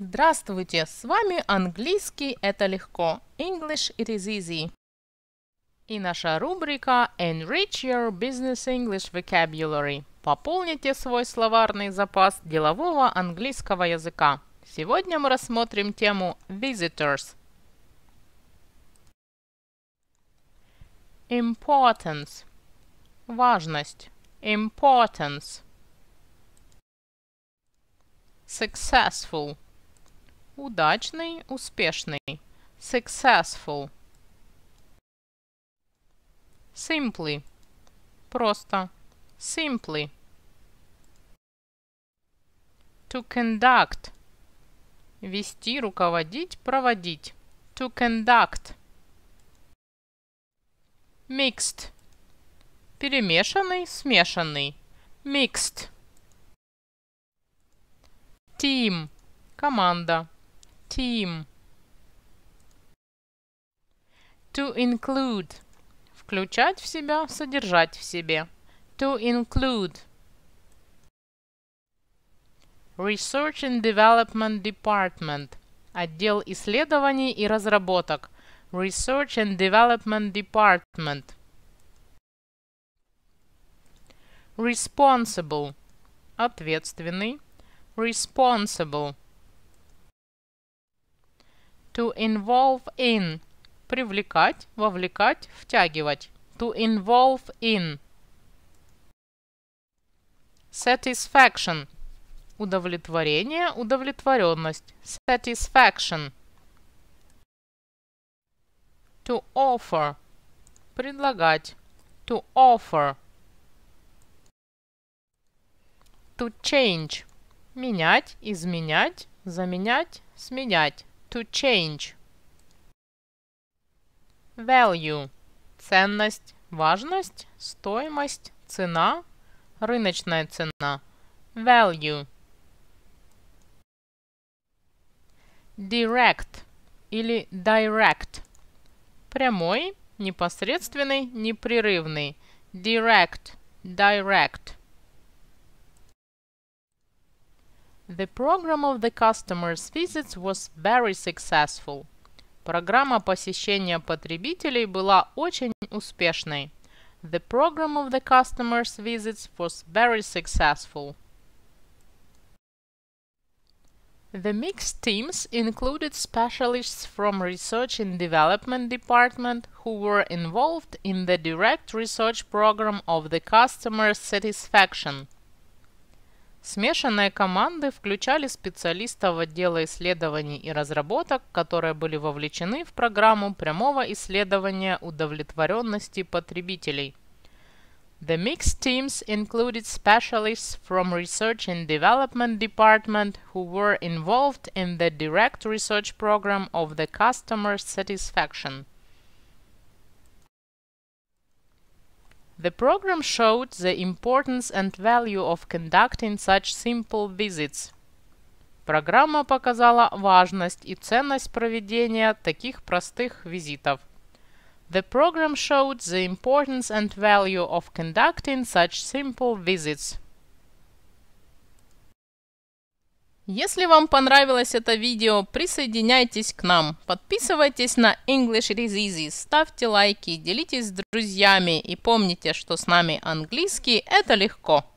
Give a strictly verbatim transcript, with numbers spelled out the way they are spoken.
Здравствуйте, с вами английский это легко. English it is easy. И наша рубрика Enrich your business English vocabulary. Пополните свой словарный запас делового английского языка. Сегодня мы рассмотрим тему visitors. Importance. Важность. Importance. Successful. Удачный, успешный. Successful. Simply. Просто. Simply. To conduct. Вести, руководить, проводить. To conduct. Mixed. Перемешанный, смешанный. Mixed. Team. Команда. Team. To include. Включать в себя, содержать в себе. To include. Research and Development Department. Отдел исследований и разработок. Research and Development Department. Responsible. Ответственный. Responsible. To involve in. Привлекать, вовлекать, втягивать. To involve in. Satisfaction. Удовлетворение, удовлетворенность. Satisfaction. To offer. Предлагать. To offer. To change. Менять, изменять, заменять, сменять. To change. Value. Ценность, важность, стоимость, цена, рыночная цена. Value. Direct или direct. Прямой, непосредственный, непрерывный. Direct, direct. The program of the customers' visits was very successful. Программа посещения потребителей была очень успешной. The program of the customers' visits was very successful. The mixed teams included specialists from Research and Development Department who were involved in the direct research program of the customer's satisfaction. Смешанные команды включали специалистов отдела исследований и разработок, которые были вовлечены в программу прямого исследования удовлетворенности потребителей. The mixed teams included specialists from Research and Development Department who were involved in the direct research program of the customer's satisfaction. The program showed the importance and value of conducting such simple visits. Программа показала важность и ценность проведения таких простых визитов. The program showed the importance and value of conducting such simple visits. Если вам понравилось это видео, присоединяйтесь к нам, подписывайтесь на English it is easy, ставьте лайки, делитесь с друзьями и помните, что с нами английский это легко.